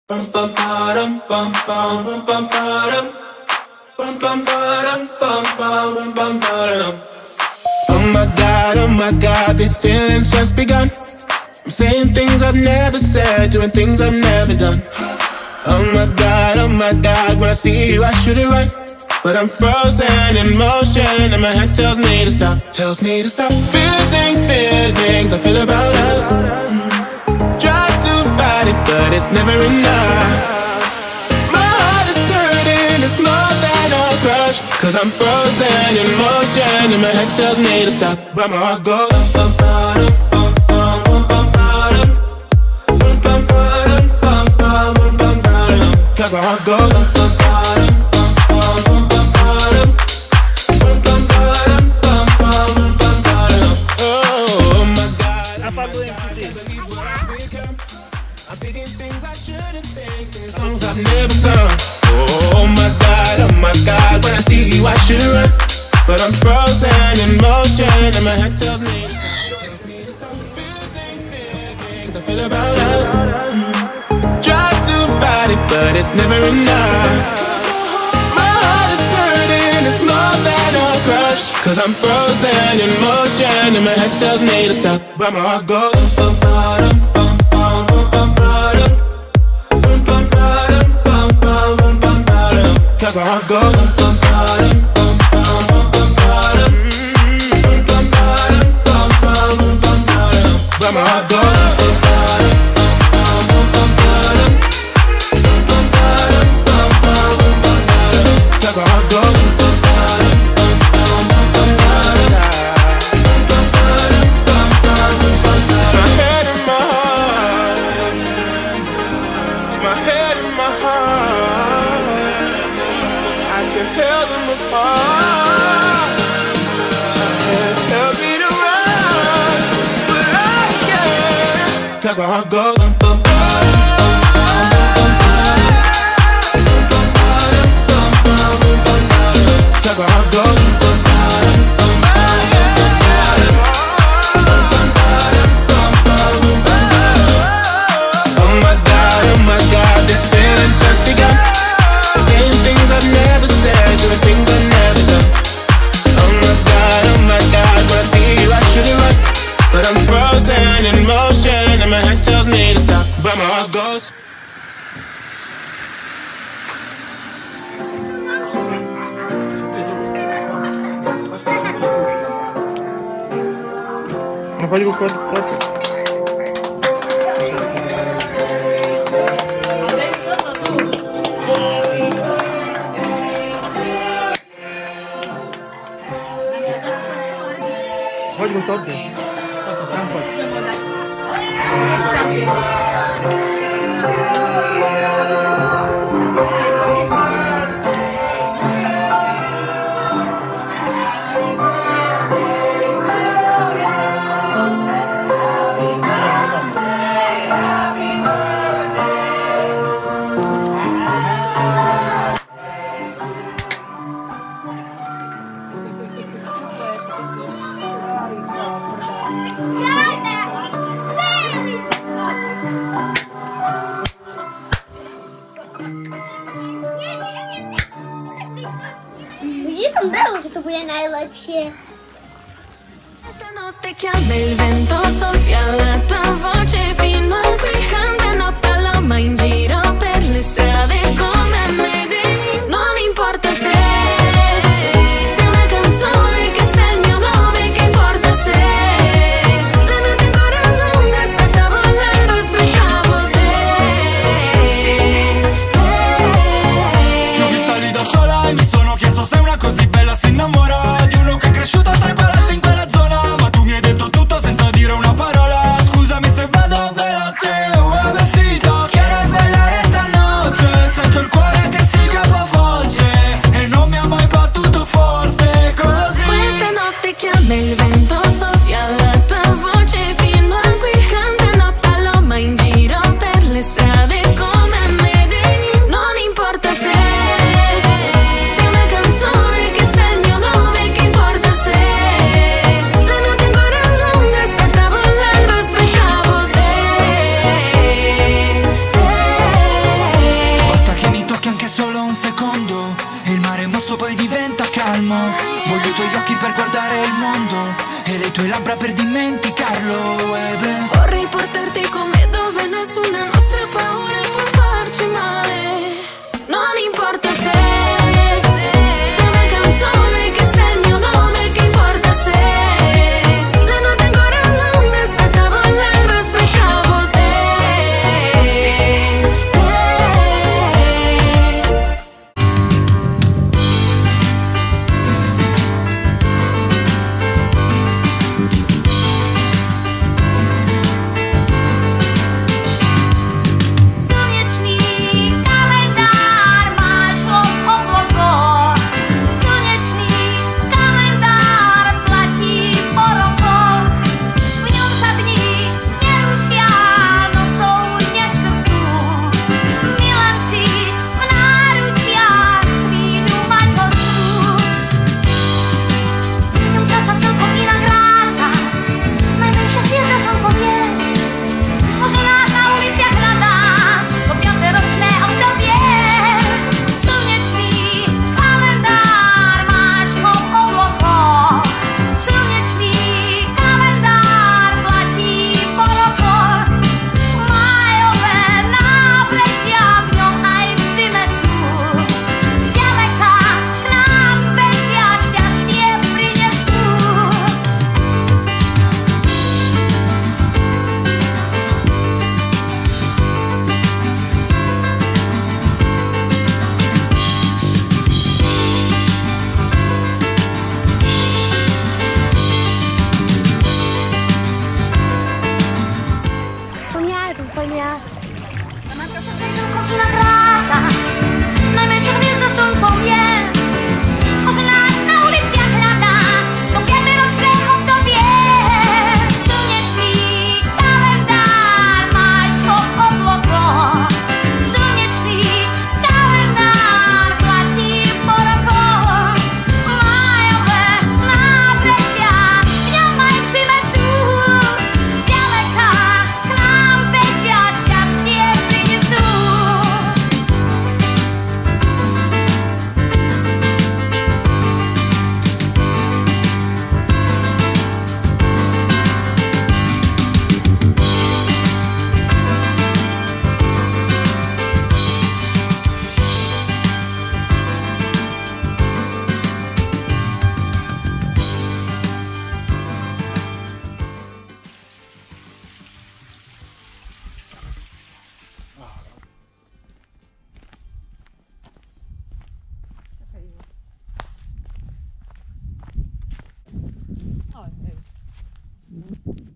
Oh my God, these feelings just begun. I'm saying things I've never said, doing things I've never done. Oh my God, when I see you I shoot it right, but I'm frozen in motion and my head tells me to stop. Feeling feelings I feel about us. Try to fight it, but it's never enough. My heart is hurting, it's more than a crush, 'cause I'm frozen in motion and my head tells me to stop, but my heart goes. Cause my heart goes. Oh my God, I can't believe what I've become. I'm thinking things I shouldn't think, singing songs I've never sung. Oh my God, when I see you I should run, but I'm frozen in motion and my head tells me to stop. Feeling feelings I feel about us. Try to fight it, but it's never enough. My heart is hurting, it's more than a crush, 'cause I'm frozen in motion and my head tells me to stop, but my heart goes. Cause my heart goes. But my heart goes. Cause my heart goes. My head and my heart. My head and my heart, I can tell them apart. My head tells me to run, but I can't, 'cause my heart goes. Cause my heart goes. Oh my God, this feeling's just begun. Saying things I've never said, doing things I've never done. Oh my God, when I see you I should run, but I'm frozen in motion and my head tells me to stop, but my heart goes. Ma fai con quello proprio. Fai con torto. Sombrero, że to bude najlepšie. Stanotte chiama il vento, soffia la tua voce fino a qui. Cambiano paloma in giro per le strade come Mayday. Non importa se sei una canzone che sta il mio nome, che importa se la notte ancora lunga, aspettavo l'alba, aspettavo te. Ti ho vista lì da sola e mi sono chiesto se una così bella si innamora di uno che è cresciuto tra i palazzi in quella zona, ma tu mi hai detto tutto senza dire una parola. Scusami se Mm.